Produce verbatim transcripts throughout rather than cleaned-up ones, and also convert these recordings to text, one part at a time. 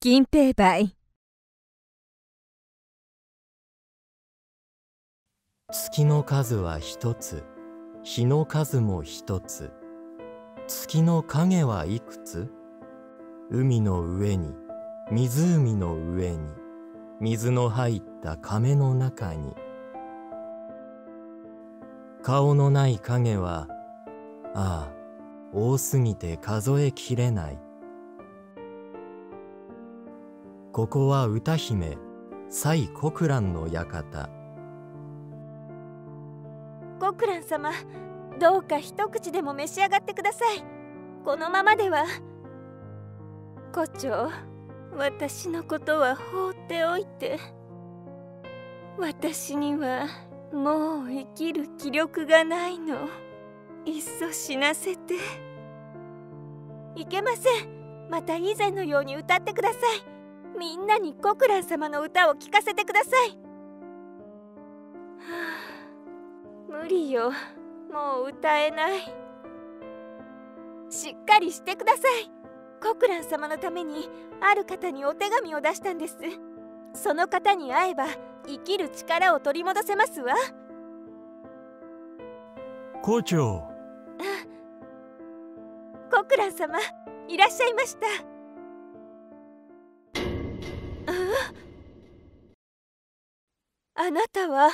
金平梅。 月の数は一つ、日の数も一つ。月の影はいくつ？海の上に、湖の上に、水の入った亀の中に。顔のない影は、ああ、多すぎて数えきれない。ここは歌姫、蔡国蘭の館。 国蘭様、どうか一口でも召し上がってください。このままでは。胡蝶、私のことは放っておいて。私にはもう生きる気力がないの。いっそ死なせて。いけません。また以前のように歌ってください。みんなに国蘭様の歌を聴かせてください。はあ、無理よ。もう歌えない。しっかりしてください。国蘭様のためにある方にお手紙を出したんです。その方に会えば生きる力を取り戻せますわ。 胡蝶。 国蘭様、いらっしゃいました。あなたは。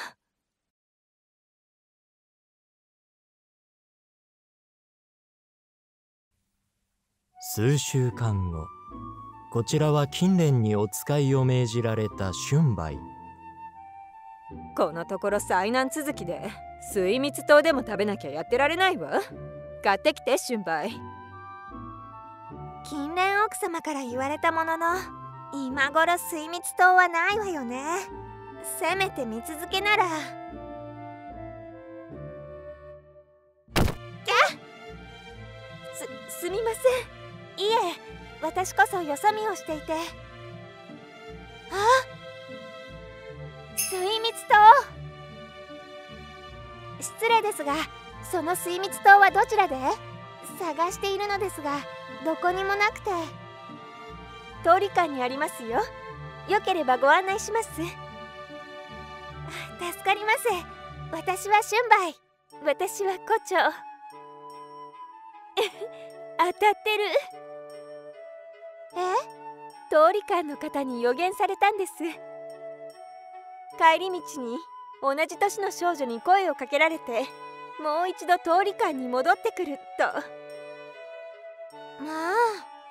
数週間後、こちらは近年にお使いを命じられた春梅。 このところ災難続きで水蜜糖でも食べなきゃやってられないわ。買ってきて春梅。 近年奥様から言われたものの、今頃水蜜糖はないわよね。せめて蜜漬けなら。キャす、すみません。いえ、私こそよそ見をしていて。あ、水蜜糖。失礼ですが、その水蜜糖はどちらで？探しているのですが、どこにもなくて。通り館にありますよ。よければご案内します。助かります。私は春梅。私は胡蝶。当たってる。え？通り館の方に予言されたんです。帰り道に同じ年の少女に声をかけられて、もう一度通り館に戻ってくると。まあ。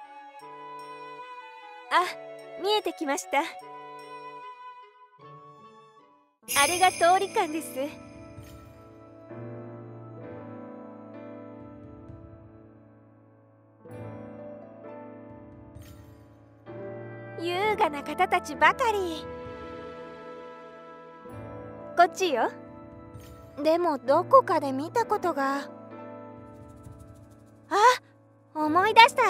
あ、見えてきました。あれが通り館です。優雅な方たちばかり。こっちよ。でもどこかで見たことが。あ、思い出した。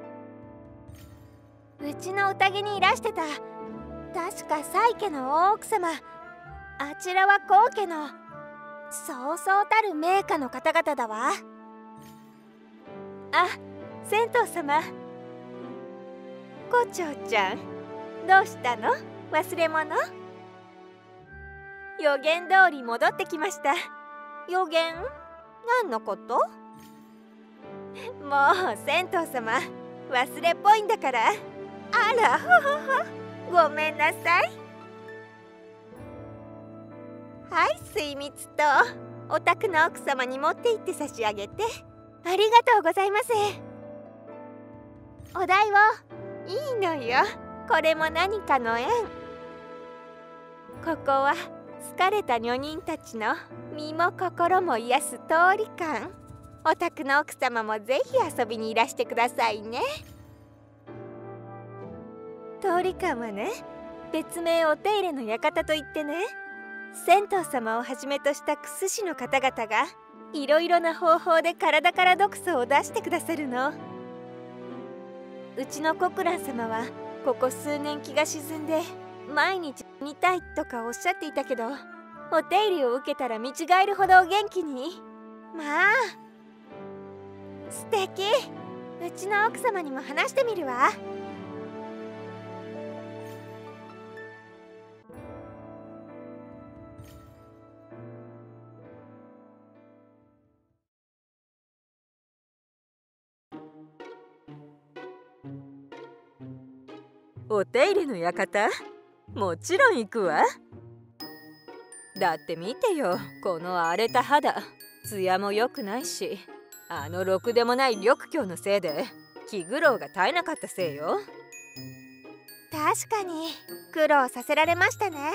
うちの宴にいらしてた。確か蔡家の大奥様。あちらは皇家のそうそうたる名家の方々だわ。あ、銭湯様。胡蝶ちゃん、どうしたの？忘れ物？予言通り戻ってきました。予言？何のこと？もう銭湯様、忘れっぽいんだから。あら、ほほほ、ごめんなさい。はい、水蜜糖。お宅の奥様に持って行って差し上げて。ありがとうございます。お代を。いいのよ。これも何かの縁。ここは疲れた女人たちの身も心も癒す通り館。お宅の奥様もぜひ遊びにいらしてくださいね。通り館はね、別名お手入れの館といってね、銭湯様をはじめとした薬師の方々がいろいろな方法で体から毒素を出してくださるの。うちの国蘭様はここ数年気が沈んで毎日見たいとかおっしゃっていたけど、お手入れを受けたら見違えるほどお元気に。まあ素敵。うちの奥様にも話してみるわ。 お手入れの館？もちろん行くわ。だって見てよ、この荒れた肌、ツヤも良くないし、あのろくでもない緑鏡のせいで気苦労が絶えなかったせいよ。 確かに苦労させられましたね。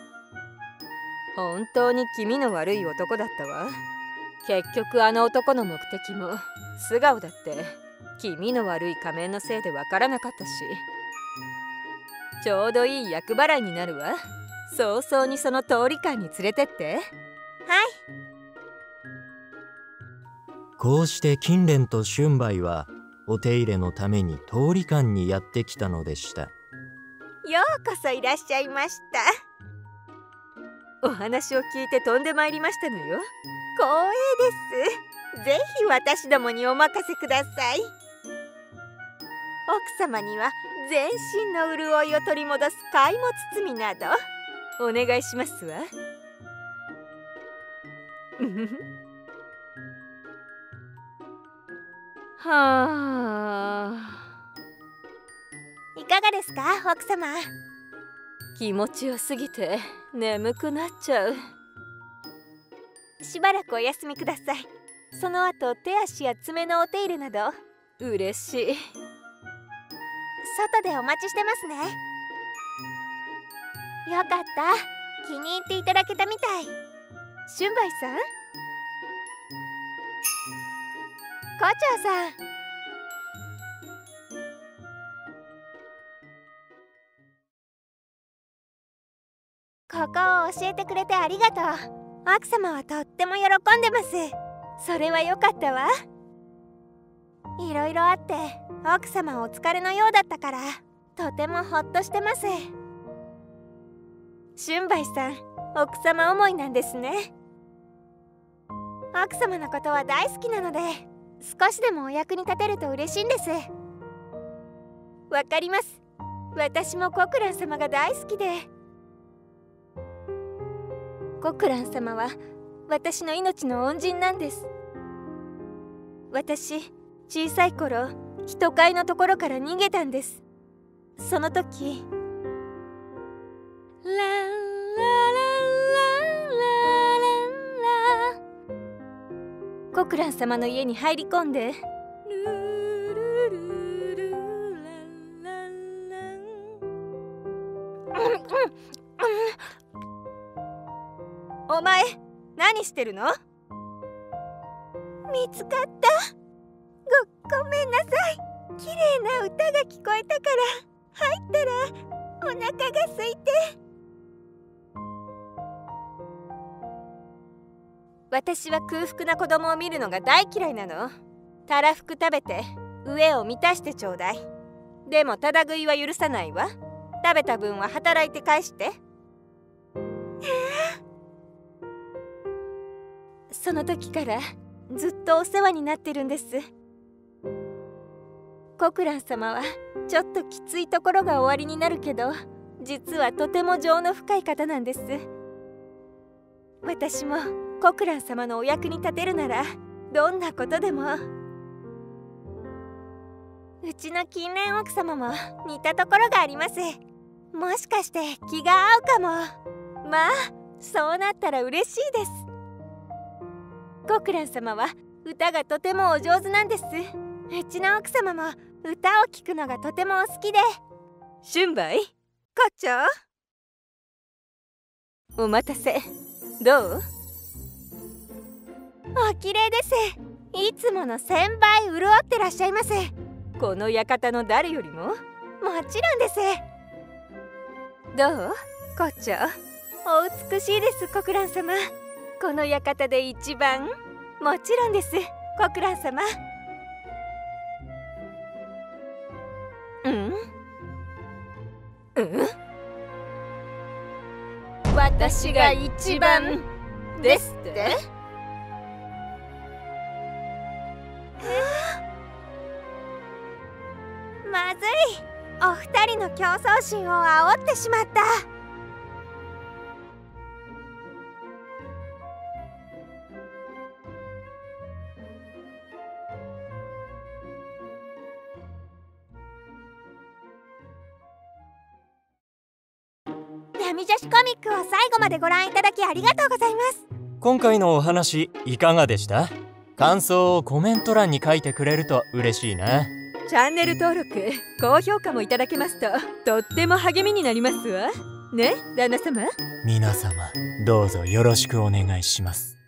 本当に気味の悪い男だったわ。結局あの男の目的も素顔だって気味の悪い仮面のせいでわからなかったし、ちょうどいい厄払いになるわ。早々にその通り館に連れてって。 はい。 こうして金蓮と春梅はお手入れのために通り館にやってきたのでした。 ようこそいらっしゃいました。 お話を聞いて飛んでまいりましたのよ。 光栄です。ぜひ私どもにお任せください。奥様には全身の潤いを取り戻す貝も包みなどお願いしますわ。はあ。 いかがですか、奥様。 気持ちよすぎて眠くなっちゃう。 しばらくお休みください。その後手足や爪のお手入れなど。 嬉しい。 外でお待ちしてますね。よかった、気に入っていただけたみたい。春梅さん、校長さん。ここを教えてくれてありがとう。奥様はとっても喜んでます。それはよかったわ。いろいろあって奥様お疲れのようだったからとてもほっとしてます。春梅さん、奥様思いなんですね。奥様のことは大好きなので少しでもお役に立てると嬉しいんです。わかります。私もコクラン様が大好きで。コクラン様は私の命の恩人なんです。私、小さい頃人飼いのところから逃げたんです。その時ランラランラランラコクラン様の家に入り込んで、ルルルルランランラン、うんうんうん、 お前何してるの？ 見つかった。ご、ごめんなさい。綺麗な歌が聞こえたから入ったらお腹が空いて。 私は空腹な子供を見るのが大嫌いなの。たらふく食べて飢えを満たしてちょうだい。でもただ食いは許さないわ。食べた分は働いて返して。その時からずっとお世話になってるんです。コクラン様はちょっときついところがおありになるけど、実はとても情の深い方なんです。私もコクラン様のお役に立てるならどんなことでも。 うちの金蓮奥様も似たところがあります。もしかして気が合うかも。まあそうなったら嬉しいです。コクラン様は歌がとてもお上手なんです。うちの奥様も歌を聴くのがとてもお好きで。 春梅、 校長、 お待たせ。どう？ お綺麗です。いつもの千倍潤ってらっしゃいます。 この館の誰よりも？ もちろんです。 どう？ 校長、お美しいです。コクラン様、この館で一番。もちろんです、コクラン様。 うんうん私が一番ですって？ まずい、お二人の競争心を煽ってしまった。 闇女子コミックを最後までご覧いただきありがとうございます。 今回のお話いかがでした？感想をコメント欄に書いてくれると嬉しいな。 チャンネル登録高評価もいただけますととっても励みになりますわね、旦那様。 皆様どうぞよろしくお願いします。